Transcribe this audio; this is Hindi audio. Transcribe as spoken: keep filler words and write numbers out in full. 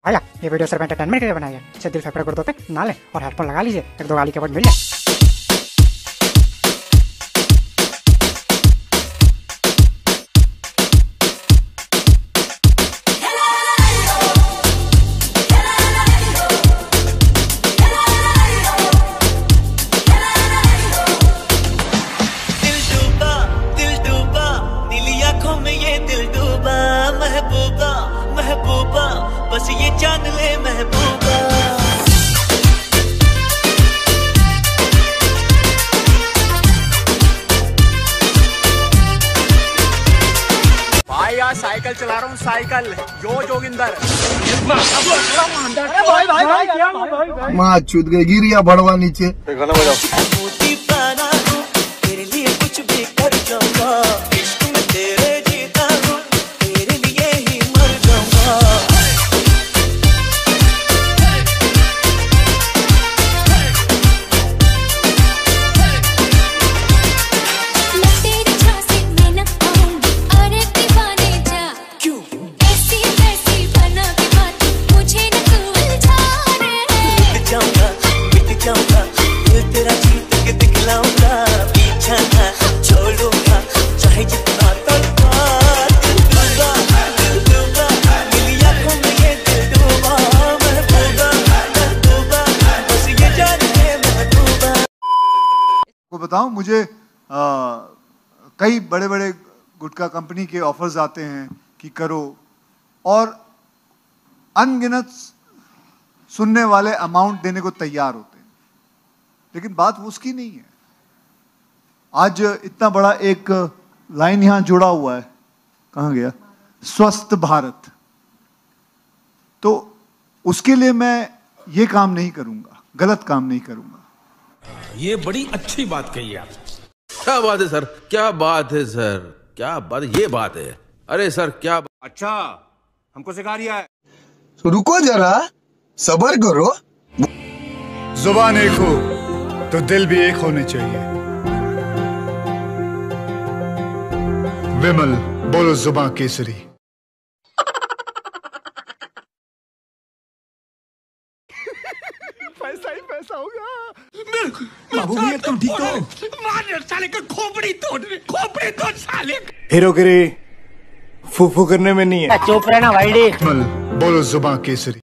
भैया ये वीडियो सिर्फ एंटरटेनमेंट के लिए बनाई है। इसे दिल फेफड़े गुर्दों पे ना लें और हेडफोन लगा लीजिए, एक दो गाली के वर्ड मिल जाए। महबूबा बस ये जान ले महबूबा। भाई यार साइकिल चला रहा हूँ, साइकिल जो जोगिंदर। भाई भाई भाई क्या माँ चूत गई, गिरिया भड़वा नीचे। गाना बजाओ। मोती बना दूं तेरे लिए कुछ भी कर जाऊंगा, इश्क में तेरे जीता हूँ, तेरे लिए ही मर जाऊंगा। बताऊं, मुझे आ, कई बड़े बड़े गुटखा कंपनी के ऑफर्स आते हैं कि करो, और अनगिनत सुनने वाले अमाउंट देने को तैयार होते हैं, लेकिन बात वो उसकी नहीं है। आज इतना बड़ा एक लाइन यहां जुड़ा हुआ है, कहां गया, स्वस्थ भारत, तो उसके लिए मैं ये काम नहीं करूंगा, गलत काम नहीं करूंगा। ये बड़ी अच्छी बात कही आप। क्या बात है सर, क्या बात है सर, क्या बात है, ये बात है। अरे सर क्या बात। अच्छा हमको सिखा रिया है। तो रुको जरा, सब्र करो। जुबान एक हो तो दिल भी एक होने चाहिए। विमल बोलो जुबान केसरी। पैसा ही पैसा होगा। बाबू भैया तुम ठीक हो? मार साले का खोपड़ी तोड़, खोपड़ी तोड़ साले। हीरोगिरी फूफू करने में नहीं है। चुप रहना भाई। विमल बोलो जुबान केसरी।